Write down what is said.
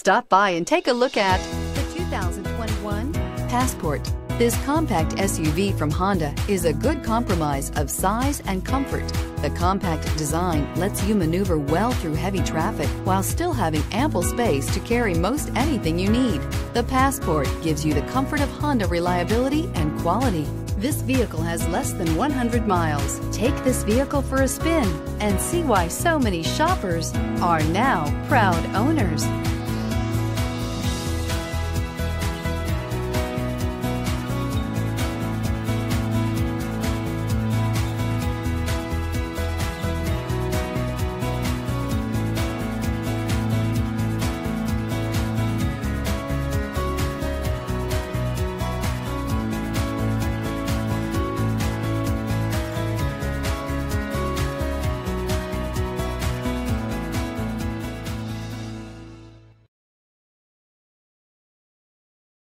Stop by and take a look at the 2021 Passport. This compact SUV from Honda is a good compromise of size and comfort. The compact design lets you maneuver well through heavy traffic while still having ample space to carry most anything you need. The Passport gives you the comfort of Honda reliability and quality. This vehicle has less than 100 miles. Take this vehicle for a spin and see why so many shoppers are now proud owners.